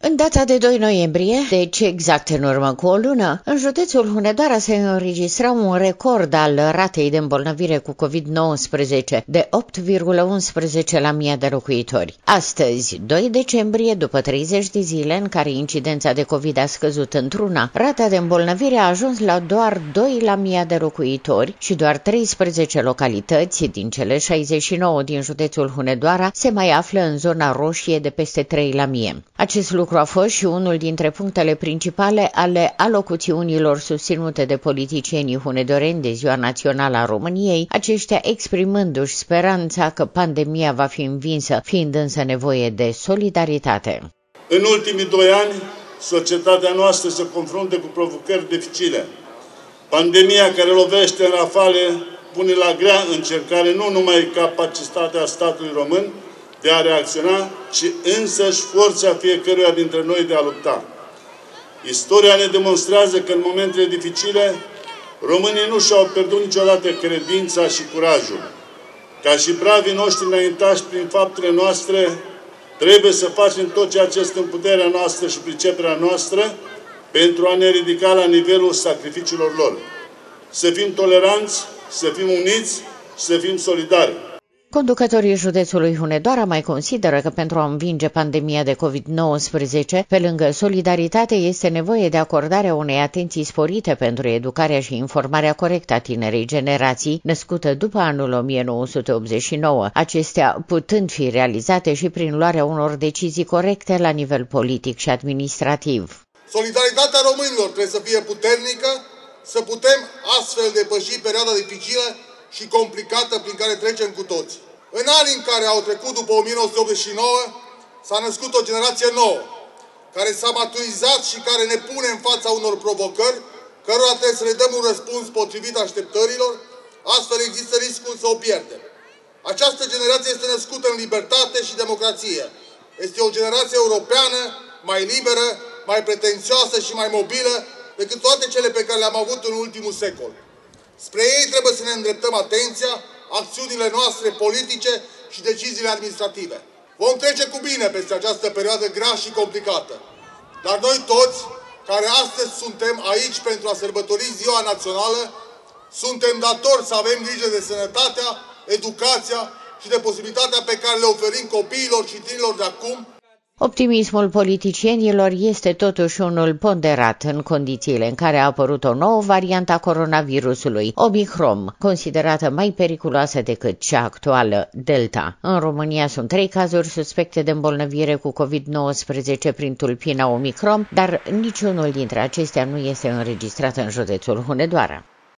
În data de 2 noiembrie, deci exact în urmă cu o lună, în județul Hunedoara se înregistra un record al ratei de îmbolnăvire cu COVID-19 de 8,11 la 1000 de locuitori. Astăzi, 2 decembrie, după 30 de zile în care incidența de COVID a scăzut într-una, rata de îmbolnăvire a ajuns la doar 2 la 1000 de locuitori și doar 13 localități din cele 69 din județul Hunedoara se mai află în zona roșie de peste 3 la 1000. Acest lucru a fost și unul dintre punctele principale ale alocuțiunilor susținute de politicienii hunedoreni de Ziua Națională a României, aceștia exprimându-și speranța că pandemia va fi învinsă, fiind însă nevoie de solidaritate. În ultimii 2 ani, societatea noastră se confruntă cu provocări dificile. Pandemia care lovește în rafale pune la grea încercare nu numai capacitatea statului român de a reacționa, ci însăși forța fiecăruia dintre noi de a lupta. Istoria ne demonstrează că în momentele dificile, românii nu și-au pierdut niciodată credința și curajul. Ca și bravii noștri înaintași prin faptele noastre, trebuie să facem tot ceea ce este în puterea noastră și priceperea noastră pentru a ne ridica la nivelul sacrificiilor lor. Să fim toleranți, să fim uniți și să fim solidari. Conducătorii județului Hunedoara mai consideră că pentru a învinge pandemia de COVID-19, pe lângă solidaritate, este nevoie de acordarea unei atenții sporite pentru educarea și informarea corectă a tinerei generații, născută după anul 1989, acestea putând fi realizate și prin luarea unor decizii corecte la nivel politic și administrativ. Solidaritatea românilor trebuie să fie puternică, să putem astfel depăși perioada dificilă și complicată prin care trecem cu toți. În anii în care au trecut după 1989, s-a născut o generație nouă, care s-a maturizat și care ne pune în fața unor provocări, cărora trebuie să le dăm un răspuns potrivit așteptărilor, astfel există riscul să o pierdem. Această generație este născută în libertate și democrație. Este o generație europeană, mai liberă, mai pretențioasă și mai mobilă decât toate cele pe care le-am avut în ultimul secol. Spre ei trebuie să ne îndreptăm atenția, acțiunile noastre politice și deciziile administrative. Vom trece cu bine peste această perioadă grea și complicată. Dar noi toți, care astăzi suntem aici pentru a sărbători Ziua Națională, suntem datori să avem grijă de sănătatea, educația și de posibilitatea pe care le oferim copiilor și tinerilor de acum. Optimismul politicienilor este totuși unul ponderat în condițiile în care a apărut o nouă variantă a coronavirusului, Omicron, considerată mai periculoasă decât cea actuală, Delta. În România sunt 3 cazuri suspecte de îmbolnăvire cu COVID-19 prin tulpina Omicron, dar niciunul dintre acestea nu este înregistrat în județul Hunedoara.